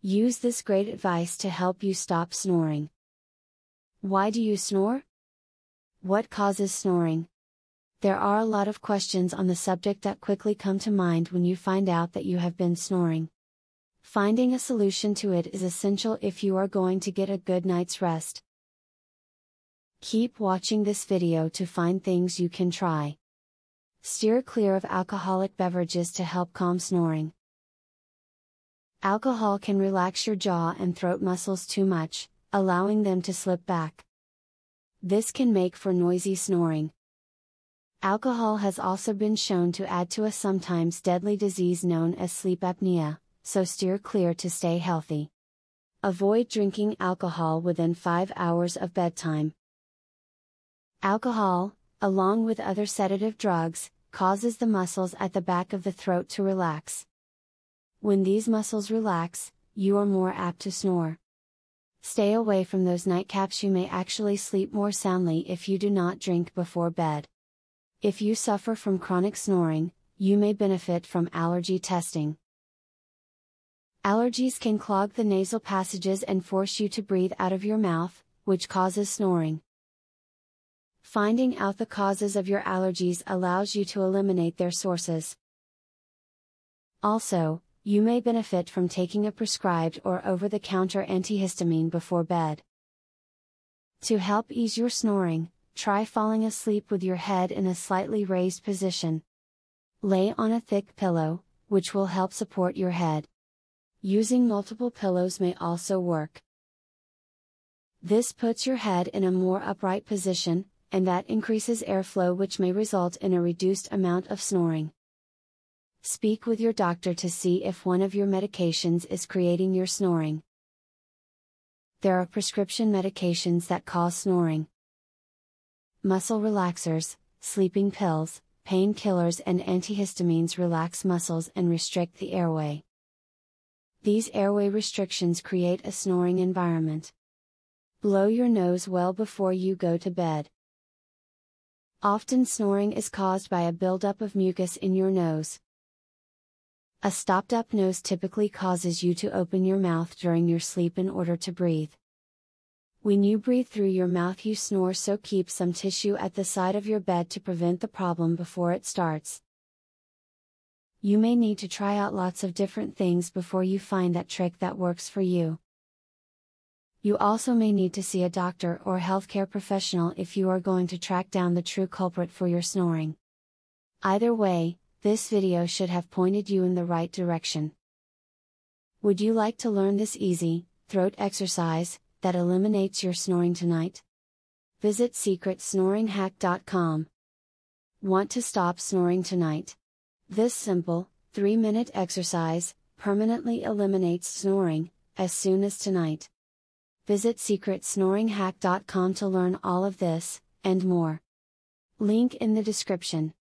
Use this great advice to help you stop snoring. Why do you snore? What causes snoring? There are a lot of questions on the subject that quickly come to mind when you find out that you have been snoring. Finding a solution to it is essential if you are going to get a good night's rest. Keep watching this video to find things you can try. Steer clear of alcoholic beverages to help calm snoring. Alcohol can relax your jaw and throat muscles too much, allowing them to slip back. This can make for noisy snoring. Alcohol has also been shown to add to a sometimes deadly disease known as sleep apnea, so steer clear to stay healthy. Avoid drinking alcohol within 5 hours of bedtime. Alcohol, along with other sedative drugs, causes the muscles at the back of the throat to relax. When these muscles relax, you are more apt to snore. Stay away from those nightcaps. You may actually sleep more soundly if you do not drink before bed. If you suffer from chronic snoring, you may benefit from allergy testing. Allergies can clog the nasal passages and force you to breathe out of your mouth, which causes snoring. Finding out the causes of your allergies allows you to eliminate their sources. Also, you may benefit from taking a prescribed or over-the-counter antihistamine before bed. To help ease your snoring, try falling asleep with your head in a slightly raised position. Lay on a thick pillow, which will help support your head. Using multiple pillows may also work. This puts your head in a more upright position, and that increases airflow, which may result in a reduced amount of snoring. Speak with your doctor to see if one of your medications is creating your snoring. There are prescription medications that cause snoring. Muscle relaxers, sleeping pills, painkillers, and antihistamines relax muscles and restrict the airway. These airway restrictions create a snoring environment. Blow your nose well before you go to bed. Often snoring is caused by a buildup of mucus in your nose. A stopped-up nose typically causes you to open your mouth during your sleep in order to breathe. When you breathe through your mouth, you snore, so keep some tissue at the side of your bed to prevent the problem before it starts. You may need to try out lots of different things before you find that trick that works for you. You also may need to see a doctor or healthcare professional if you are going to track down the true culprit for your snoring. Either way, this video should have pointed you in the right direction. Would you like to learn this easy, throat exercise that eliminates your snoring tonight? Visit secretsnoringhack.com. Want to stop snoring tonight? This simple, 3-minute exercise permanently eliminates snoring as soon as tonight. Visit secretsnoringhack.com to learn all of this, and more. Link in the description.